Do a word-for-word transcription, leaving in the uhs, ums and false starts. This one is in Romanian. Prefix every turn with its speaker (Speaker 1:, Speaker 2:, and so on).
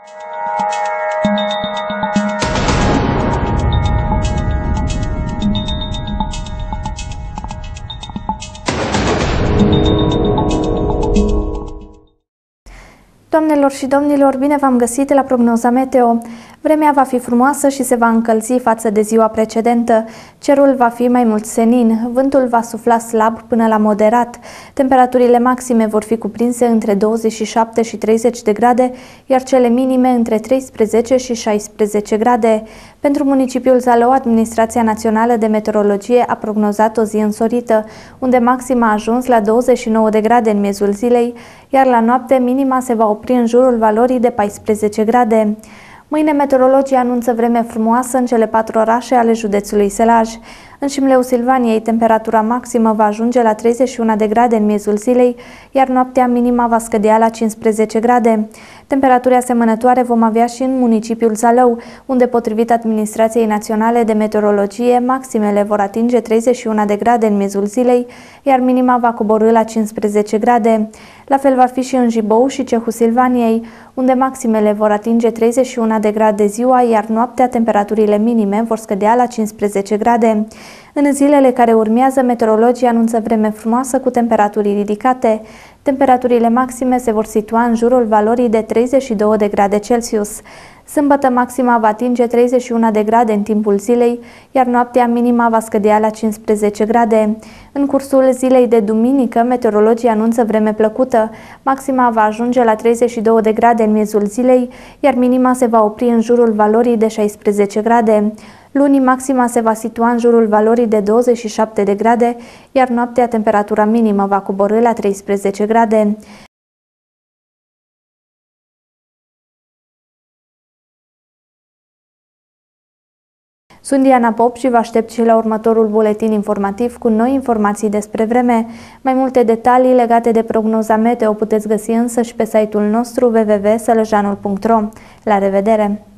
Speaker 1: Doamnelor și domnilor, bine v-am găsit la prognoza meteo. Vremea va fi frumoasă și se va încălzi față de ziua precedentă. Cerul va fi mai mult senin, vântul va sufla slab până la moderat. Temperaturile maxime vor fi cuprinse între douăzeci și șapte și treizeci de grade, iar cele minime între treisprezece și șaisprezece grade. Pentru municipiul Zalău, Administrația Națională de Meteorologie a prognozat o zi însorită, unde maxima a ajuns la douăzeci și nouă de grade în miezul zilei, iar la noapte minima se va opri în jurul valorii de paisprezece grade. Mâine meteorologii anunță vreme frumoasă în cele patru orașe ale județului Sălaj. În Șimleu Silvaniei, temperatura maximă va ajunge la treizeci și unu de grade în miezul zilei, iar noaptea minima va scădea la cincisprezece grade. Temperaturi asemănătoare vom avea și în municipiul Zalău, unde, potrivit Administrației Naționale de Meteorologie, maximele vor atinge treizeci și unu de grade în miezul zilei, iar minima va coborî la cincisprezece grade. La fel va fi și în Jibou și Cehul Silvaniei, unde maximele vor atinge treizeci și unu de grade ziua, iar noaptea temperaturile minime vor scădea la cincisprezece grade. În zilele care urmează, meteorologii anunță vreme frumoasă cu temperaturi ridicate. Temperaturile maxime se vor situa în jurul valorii de treizeci și două de grade Celsius. Sâmbătă maxima va atinge treizeci și unu de grade în timpul zilei, iar noaptea minima va scădea la cincisprezece grade. În cursul zilei de duminică, meteorologii anunță vreme plăcută. Maxima va ajunge la treizeci și două de grade în miezul zilei, iar minima se va opri în jurul valorii de șaisprezece grade. Luni, maxima se va situa în jurul valorii de douăzeci și șapte de grade, iar noaptea temperatura minimă va coborî la treisprezece grade. Sunt Diana Pop și vă aștept și la următorul buletin informativ cu noi informații despre vreme. Mai multe detalii legate de prognoza meteo puteți găsi însă și pe site-ul nostru w w w punct sălăjanul punct ro. La revedere!